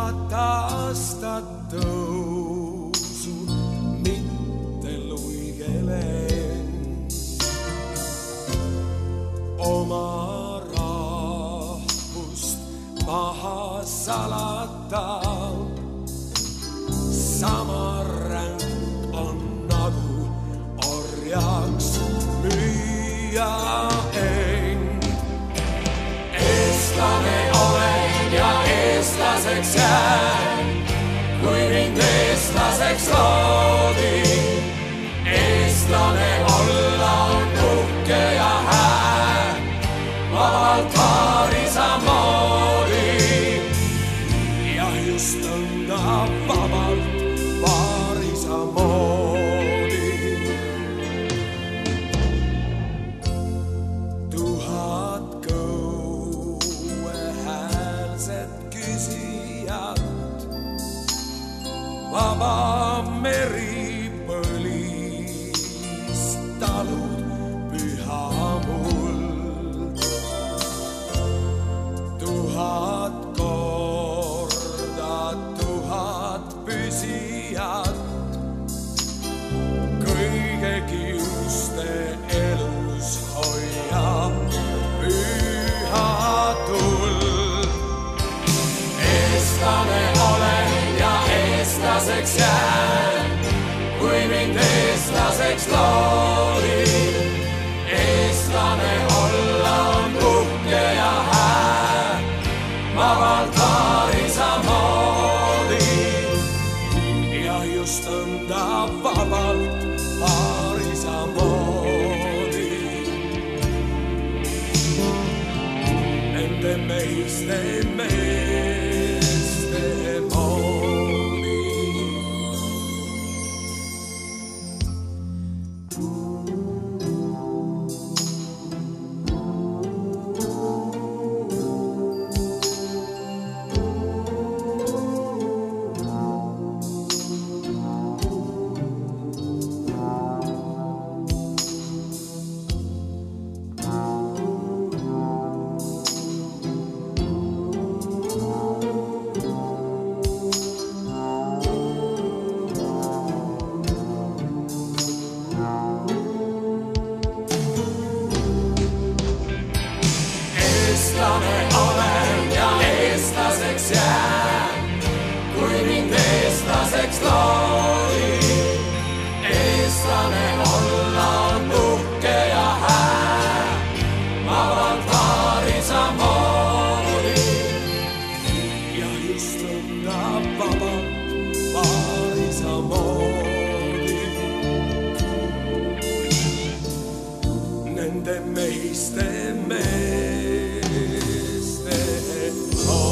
aastat tõusu, mitte luigelen. Oma rahvust maha salata, sama ränk on nagu orjaks müüa end. Eestlane olen ja eestlaseks jään, kui mind eestlaseks loodi. Eestlane olla on uhke ja hää, vabalt paarisa moodi. Ja just nõnda vabalt paarisa moodi. 1000 kõuehäälset küsijat, vaba meri põlis, talud püha muld. 1000 korda 1000 püsijat, kõige kiuste elus hoiab püha tuld. Eestlane olen ja eestlaseks jään, kui mind eestlaseks loodi. Eestlane olla on uhke ja hää, vabalt paarisa moodi. Ja just nõnda vabalt paarisa moodi. Nende meiste moodi. Eestlane olen ja eestlaseks jään, kui mind eestlaseks loodi. Eestlane olla on uhke ja hää, vabalt paarisa moodi. Ja just nõnda vabalt paarisa moodi. Nende meiste